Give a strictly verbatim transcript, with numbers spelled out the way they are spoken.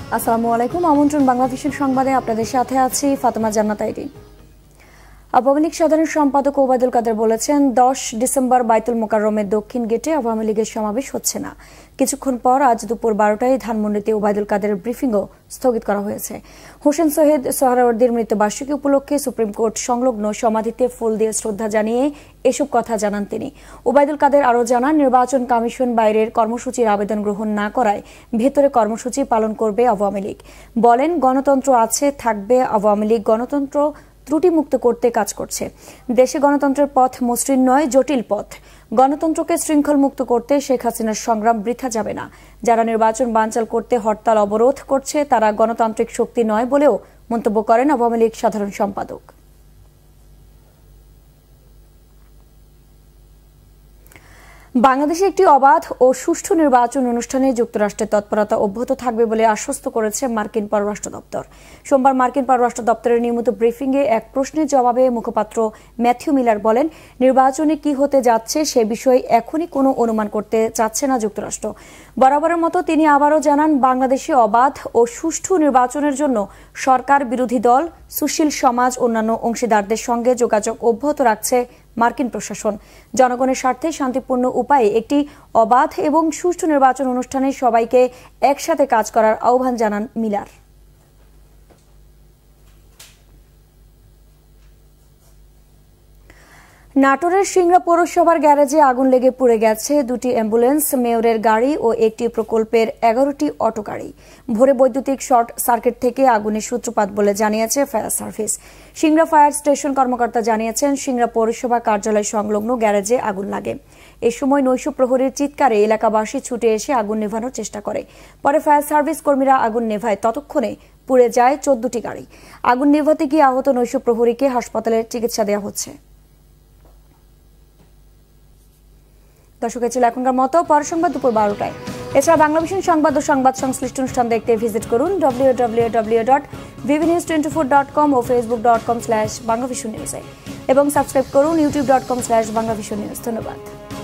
আসসালামু আলাইকুম। আমন্ত্রণ বাংলাভিশন সংবাদে আপনাদের সাথে আছি ফাতেমা জান্নাত আইডি। আওয়ামী লীগ সাধারণ সম্পাদক ওবায়দুল কাদের বলেছেন, দশ ডিসেম্বর বাইতুল মোকাররমের দক্ষিণ গেটে আওয়ামী লীগের সমাবেশ হচ্ছে না। কিছুক্ষণ পর আজ দুপুর বারোটায় ধানমন্ডিতে ওবায়দুল কাদেরের ব্রিফিংও স্থগিত করা হয়েছে। হোসেন শহীদ সোহরাওয়ার্দীর মৃত্যুবার্ষিকী উপলক্ষে সুপ্রিম কোর্ট সংলগ্ন সমাধিতে ফুল দিয়ে শ্রদ্ধা জানিয়ে এসব কথা জানান তিনি। ওবায়দুল কাদের আরও জানান, নির্বাচন কমিশন বাইরের কর্মসূচির আবেদন গ্রহণ না করায় ভেতরে কর্মসূচি পালন করবে আওয়ামী লীগ। বলেন, গণতন্ত্র আছে, থাকবে। আওয়ামী লীগ গণতন্ত্র ত্রুটিমুক্ত করতে কাজ করছে। দেশে গণতন্ত্রের পথ মসৃণ নয়, জটিল পথ। গণতন্ত্রকে শৃঙ্খল মুক্ত করতে শেখ হাসিনার সংগ্রাম বৃথা যাবে না। যারা নির্বাচন বানচাল করতে হরতাল অবরোধ করছে তারা গণতান্ত্রিক শক্তি নয় বলেও মন্তব্য করেন আওয়ামী লীগ সাধারণ সম্পাদক। বাংলাদেশে একটি অবাধ ও সুষ্ঠু নির্বাচন অনুষ্ঠানে যুক্তরাষ্ট্রের তৎপরতা অব্যাহত থাকবে বলে আশ্বস্ত করেছে মার্কিন পররাষ্ট্র দপ্তর। সোমবার মার্কিন পররাষ্ট্র দপ্তরের নিয়মিত ব্রিফিংয়ে এক প্রশ্নের জবাবে মুখপাত্র ম্যাথিউ মিলার বলেন, নির্বাচনে কি হতে যাচ্ছে সে বিষয়ে এখনই কোনো অনুমান করতে চাচ্ছে না যুক্তরাষ্ট্র। বরাবরের মতো তিনি আবারও জানান, বাংলাদেশে অবাধ ও সুষ্ঠু নির্বাচনের জন্য সরকার, বিরোধী দল, সুশীল সমাজ, অন্যান্য অংশীদারদের সঙ্গে যোগাযোগ অব্যাহত রাখছে মার্কিন প্রশাসন। জনগণের স্বার্থে শান্তিপূর্ণ উপায়ে একটি অবাধ এবং সুষ্ঠু নির্বাচন অনুষ্ঠানে সবাইকে একসাথে কাজ করার আহ্বান জানান মিলার। নাটোরের সিংড়া পৌরসভার গ্যারেজে আগুন লেগে পুড়ে গেছে দুটি অ্যাম্বুলেন্স, মেয়রের গাড়ি ও একটি প্রকল্পের এগারোটি অটো গাড়ি। ভোরে বৈদ্যুতিক শর্ট সার্কিট থেকে আগুনের সূত্রপাত বলে জানিয়েছে fire service. Singra fire station কর্মকর্তা জানিয়েছেন, সিংড়া পৌরসভা কার্যালয় সংলগ্ন গ্যারেজে আগুন লাগে। এ সময় নৈশ প্রহরীর চিৎকারে এলাকাবাসী ছুটে এসে আগুন নেভানোর চেষ্টা করে। পরে ফায়ার সার্ভিস কর্মীরা আগুন নেভায়। ততক্ষণে পুড়ে যায় চোদ্দটি গাড়ি। আগুন নেভাতে গিয়ে আহত নৈশ প্রহরীকে হাসপাতালে চিকিৎসা দেওয়া হচ্ছে। দর্শকের ছিল এখনকার মতো। পর সংবাদ দুপুর বারোটায়। এছাড়া বাংলাভিশন সংবাদ ও সংবাদ সংশ্লিষ্ট অনুষ্ঠান দেখতে ভিজিট করুন W W W dot BV news twenty four dot com ও Facebook dot com slash BanglaVision নিউজে এবং সাবস্ক্রাইব করুন YouTube dot com slash BanglaVision news. ধন্যবাদ।